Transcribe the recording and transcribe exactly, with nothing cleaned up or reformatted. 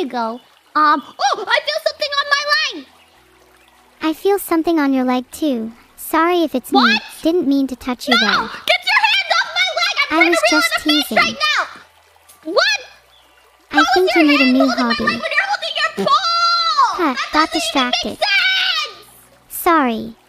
you go. Um, oh, I feel something on my leg! I feel something on your leg too. Sorry if it's what? me. Didn't mean to touch you no! there. Get your hands off my leg! I'm I trying was to reel just in a teasing. face right now! What? I How think is you your need a hand new holding hobby. my leg when you're holding your ball? Huh, That got doesn't even distracted. make sense! Sorry.